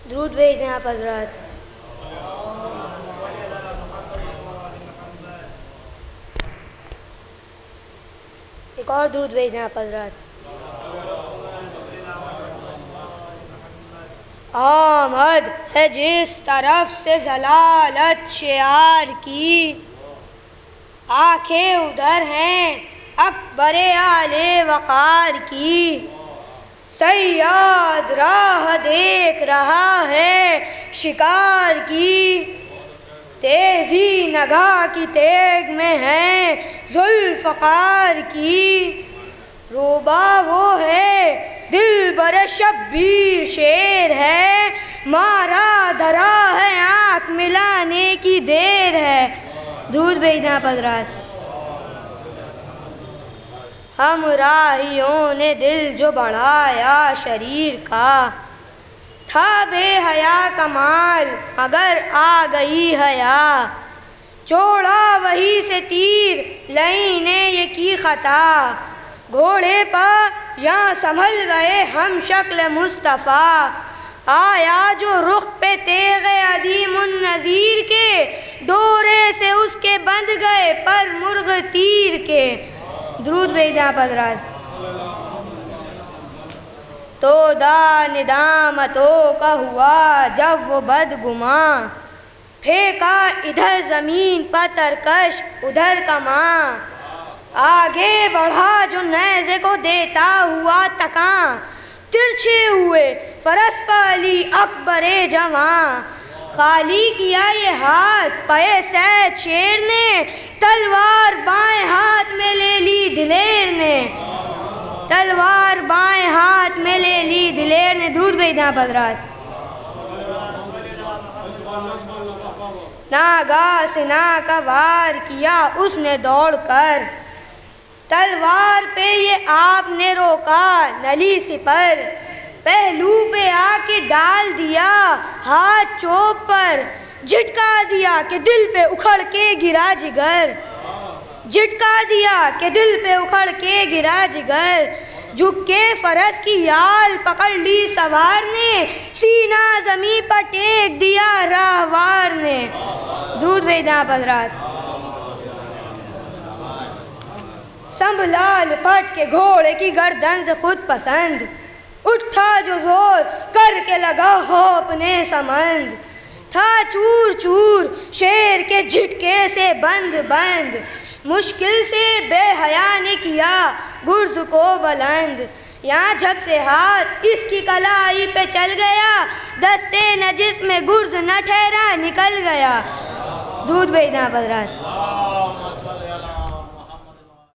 दूध भेज दें आप हजरत। एक और दूध भेज दें आप हजरत। आमद है जिस तरफ से जलालत शियार की, आंखें उधर हैं अकबरे आले वक़ार की। सैयाद राह देख रहा है शिकार की, तेजी नगाह की तेग में है जुल्फ़कार की। रूबा वो है दिल बर शब्बीर शेर है, मारा धरा है आँख मिलाने की देर है। दूध भेजना हज़रात। हम राहियों ने दिल जो बढ़ाया शरीर का, था बेहया कमाल मगर आ गई हया। छोड़ा वही से तीर लई ने ये की खता, घोड़े पर यहाँ संभल गए हम शक्ल मुस्तफ़ा। आया जो रुख पे तेग़े अदीमुन नज़ीर के, दौरे से उसके बंध गए पर मुर्ग तीर के। द्रूद भेजा हज़रात। तो दा निदामतों का हुआ जब वो बदगुमा, फेंका इधर ज़मीन पर तरकश उधर कमा। आगे बढ़ा जो नेज़े को देता हुआ तकां, तिरछे हुए फरस पर अली अकबरे जवां। खाली किया ये हाथ पे सैद शेर ने, तलवार बाएं हाथ में ले ली दिलेर ने। तलवार बाएं हाथ में ले ली दिलेर ने। दूध भेजना हज़रात। नागा सिना का वार किया उसने दौड़ कर, तलवार पे ये आपने रोका नली सिपर। पहलू पे आके डाल दिया हाथ चोप पर, झटका दिया कि दिल पे उखड़ के गिरा जिगर। झटका दिया कि दिल पे उखड़ के गिरा जिगर। झुक के फरस की याल पकड़ ली सवार ने, सीना ज़मीं पर टेक दिया राहवार ने। दूध भेजना हज़रात। संभला लिपट के घोड़े की गर्दन से खुद पसंद, उठा जो जोर करके लगा हो अपने समंद। था चूर चूर शेर के झटके से बंद बंद, मुश्किल से बेहया ने किया गुर्ज को बुलंद। यहाँ जब से हाथ इसकी कलाई पे चल गया, दस्ते नजिस में गुर्ज न ठहरा निकल गया। दूध भेजना हज़रात।